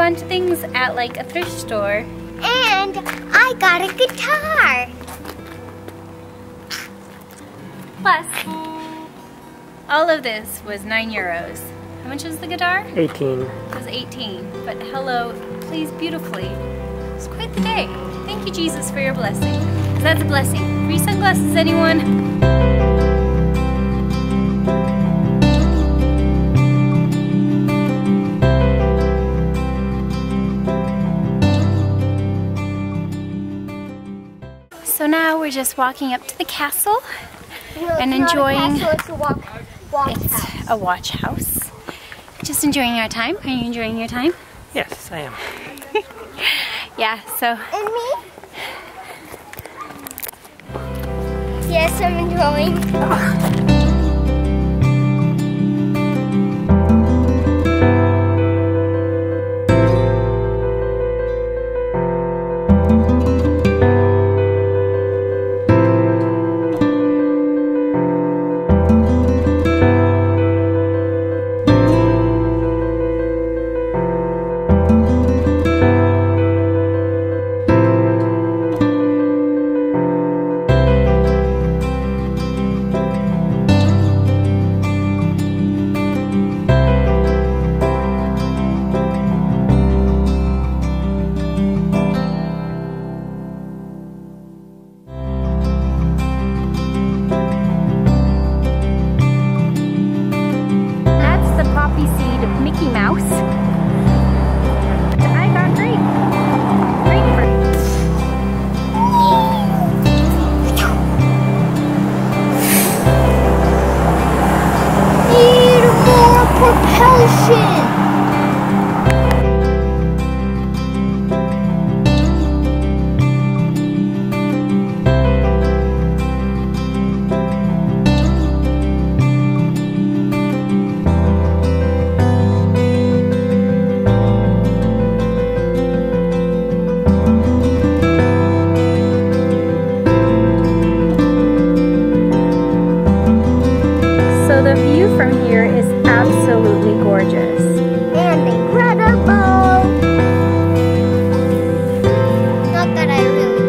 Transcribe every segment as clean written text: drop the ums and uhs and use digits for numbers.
fun things at like a thrift store. And I got a guitar. Plus, all of this was €9. How much was the guitar? 18. It was 18. But hello, plays beautifully. It's quite the day. Thank you, Jesus, for your blessing. 'Cause that's a blessing. Free sunglasses, anyone? So now we're just walking up to the castle and enjoying. It's a watch house. Just enjoying our time. Are you enjoying your time? Yes, I am. Yeah, so. And me? Yes, I'm enjoying. Mickey Mouse. I got grape. Grapefruit. Need more propulsion. The view from here is absolutely gorgeous. And incredible! Not that I really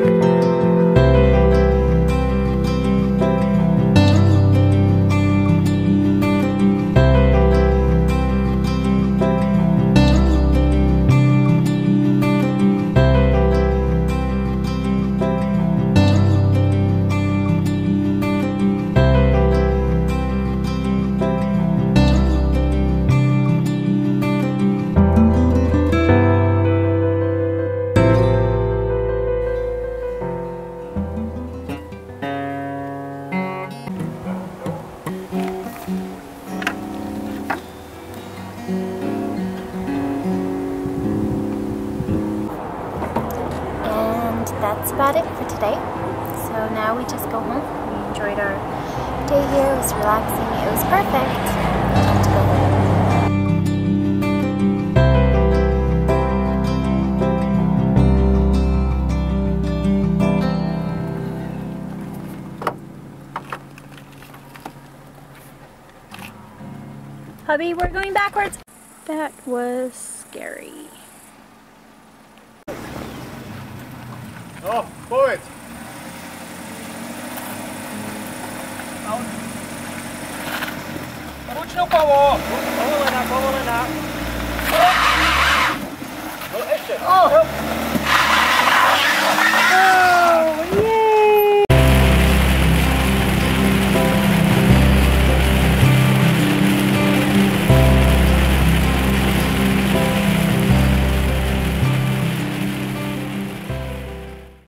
That's about it for today. So now we just go home. We enjoyed our day here. It was relaxing. It was perfect. Time to go home. Hubby, we're going backwards. That was scary. No, powiedz! Ruczną koło! Powołena! No jeszcze!